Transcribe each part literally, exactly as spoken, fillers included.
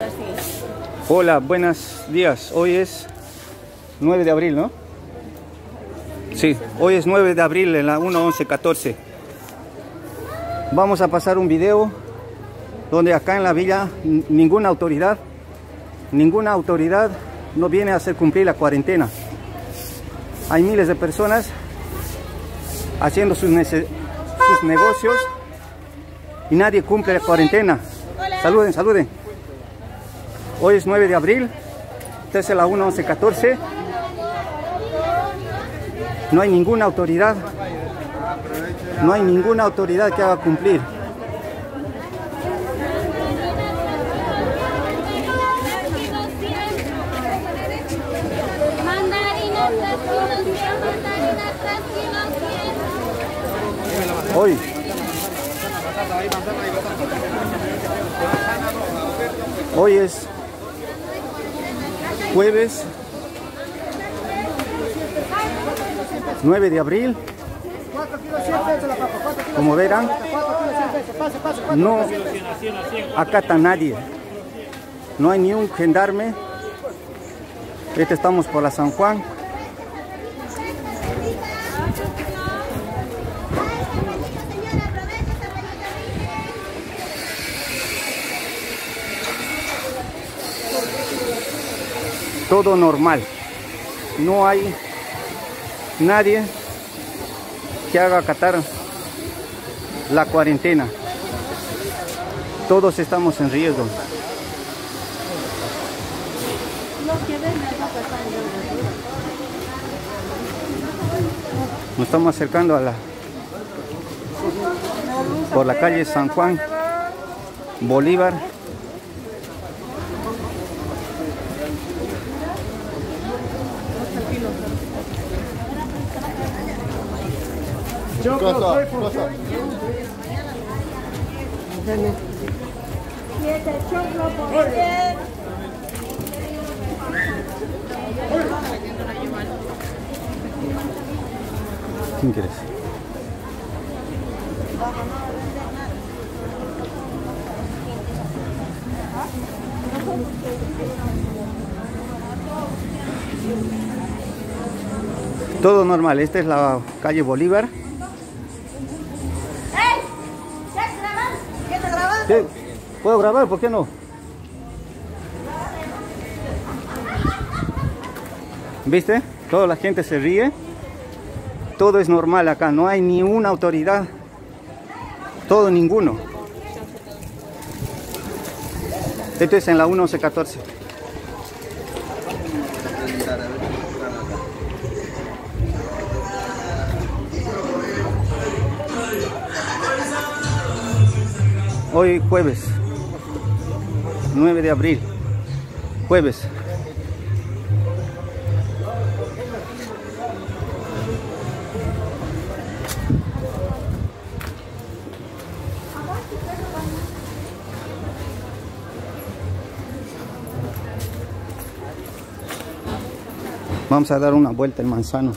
Hola, buenos días. Hoy es nueve de abril, ¿no? Sí, hoy es nueve de abril en la uno once catorce. Vamos a pasar un video donde acá en la villa ninguna autoridad, ninguna autoridad no viene a hacer cumplir la cuarentena. Hay miles de personas haciendo sus, sus negocios y nadie cumple la cuarentena. Saluden, saluden. Hoy es nueve de abril, desde la uno once catorce. No hay ninguna autoridad, no hay ninguna autoridad que haga cumplir. Hoy Hoy es jueves nueve de abril. Como verán, no acata nadie. No hay ni un gendarme. Este estamos por la San Juan. Todo normal, no hay nadie que haga acatar la cuarentena. Todos estamos en riesgo. Nos estamos acercando a la por la calle San Juan Bolívar. ¿Quién quieres? Todo normal. Esta es la calle Bolívar. Sí, ¿puedo grabar? ¿Por qué no? ¿Viste? Toda la gente se ríe. Todo es normal acá. No hay ni una autoridad. Todo, ninguno. Esto es en la uno once catorce. Hoy jueves nueve de abril, jueves. Vamos a dar una vuelta en Manzano.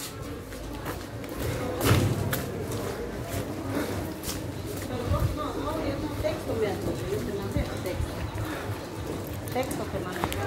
Texto que manda.